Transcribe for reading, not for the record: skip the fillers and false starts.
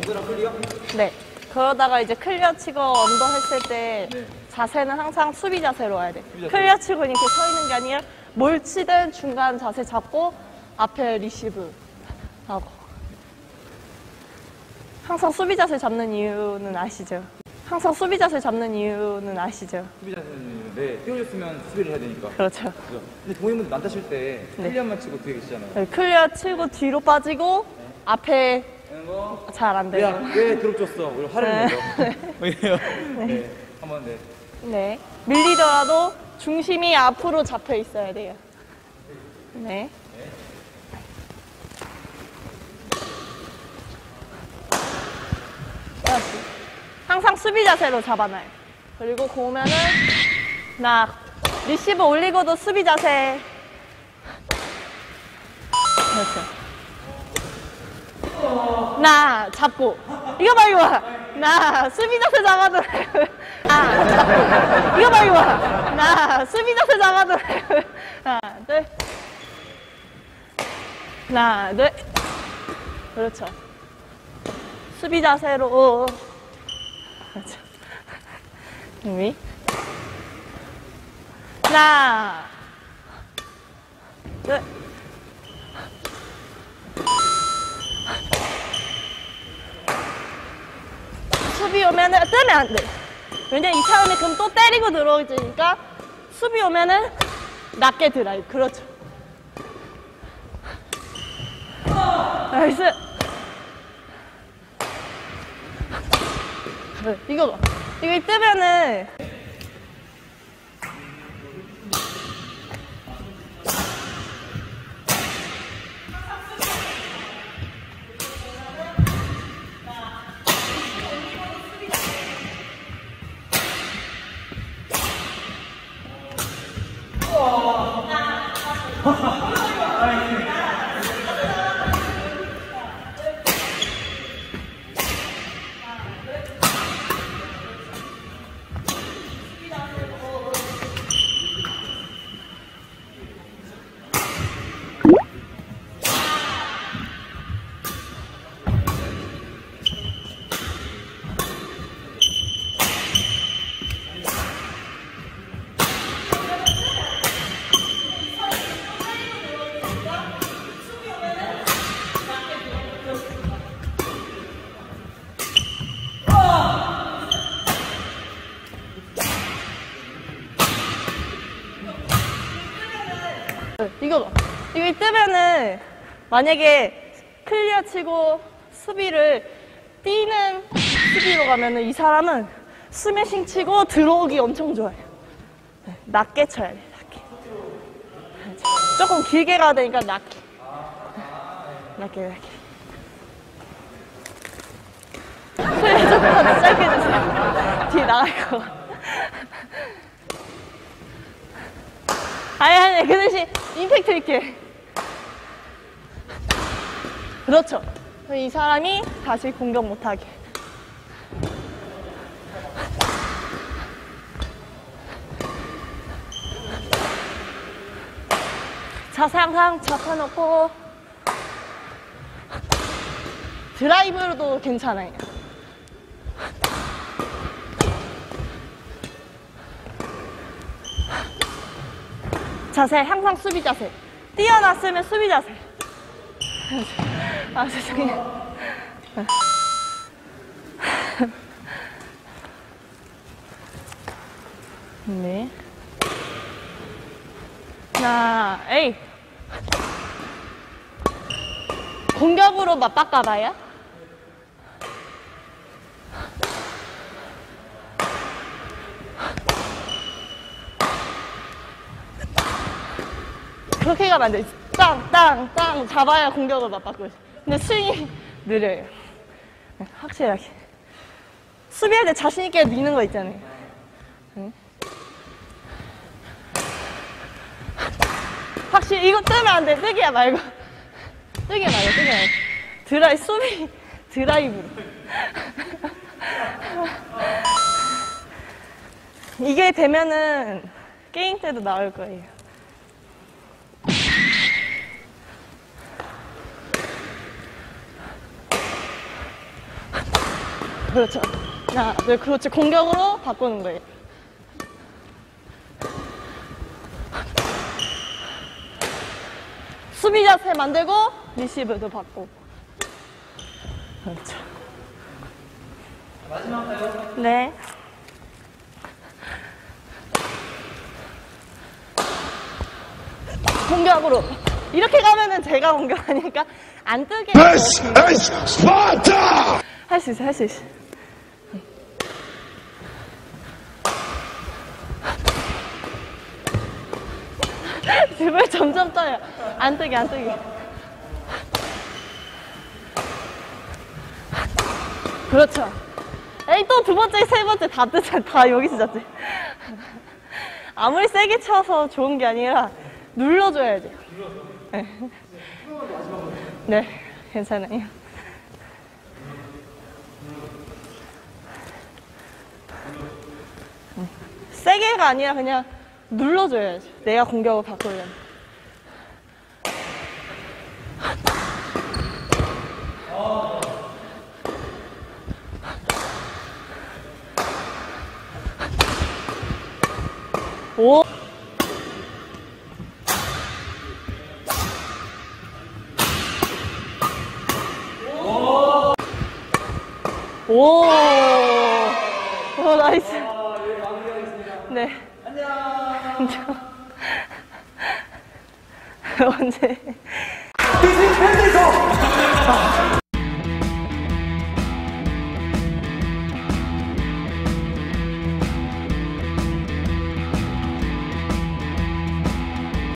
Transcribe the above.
언더랑 클리어? 네. 그러다가 이제 클리어 치고 언더 했을 때 네. 자세는 항상 수비 자세로 와야 돼. 수비 자세. 클리어 치고 이렇게 서 있는 게 아니라 뭘 치든 중간 자세 잡고 앞에 리시브 하고. 항상 수비 자세 잡는 이유는 아시죠? 항상 수비 자세 잡는 이유는 아시죠? 수비 자세는 네, 띄워줬으면 수비를 해야 되니까. 그렇죠. 그죠? 근데 동호인분들 난타칠 때 네. 클리어만 치고 뒤에 계시잖아요. 네, 클리어 치고 뒤로 빠지고 앞에 되는 거. 잘 안 돼요. 왜 드롭 줬어? 우리 화를 내죠. 왜요? 네. 한번 네. 네. 밀리더라도 중심이 앞으로 잡혀 있어야 돼요. 네. 항상 수비 자세로 잡아놔요. 그리고 고우면은 나 리시브 올리고도 수비 자세. 그렇죠. 나 잡고 이거 봐 이거 봐. 나 수비 자세 잡아도 나 잡고 이거 봐 이거 봐. 나 수비 자세 잡아도 하나 둘 하나 둘 그렇죠. 수비 자세로 그렇죠. 준비 하나 둘 수비 오면은 뜨면 안 돼. 왜냐면 이 사람이 그럼 또 때리고 들어오니까 수비 오면은 낮게 드라이브. 그렇죠. 나이스. 이거 봐. 이거 뜨면은 이거 봐. 이거 뜨면은 만약에 클리어 치고 수비를 뛰는 수비로 가면은 이 사람은 스매싱 치고 들어오기 엄청 좋아해요. 낮게 쳐야 돼. 낮게. 조금 길게 가야 되니까 낮게. 낮게. 소리 조금만 더 짧게 해주세요. 뒤에 나갈 거. 아니 그 대신 임팩트 있게. 그렇죠. 이 사람이 다시 공격 못하게. 자세 항상 잡아놓고 드라이브로도 괜찮아요. 자세 항상 수비 자세. 뛰어났으면 수비 자세. 아 죄송해요. 네. 하나, 에이. 공격으로 맞바꿔봐요. 그렇게 가면 안 돼. 땅 잡아야 공격을 맞바꾸고. 근데 스윙이 느려요. 확실하게. 수비할 때 자신있게 미는 거 있잖아요. 응? 확실히 이거 뜨면 안 돼. 뜨기야 말고. 뜨기야 말고. 수비 드라이브로. 이게 되면은 게임 때도 나올 거예요. 그렇죠. 하나, 둘, 그렇지. 공격으로 바꾸는 거예요. 수비 자세 만들고 리시브도 받고. 그렇죠. 마지막 가요. 네. 공격으로. 이렇게 가면은 제가 공격하니까 안 뜨게. This is Sparta! 할 수 있어, 할 수 있어. 제발 점점 떠요. 안 뜨게, 안 뜨게. 그렇죠. 에이, 또 두 번째, 세 번째 다 뜨잖아. 다 여기서 잤지. 아무리 세게 쳐서 좋은 게 아니라 눌러줘야지. 네. 네, 괜찮아요. 세게가 아니라 그냥 눌러줘야지. 내가 공격을 바꾸려면. 오. 오. 오, 나이스. 네. 안녕. 언제?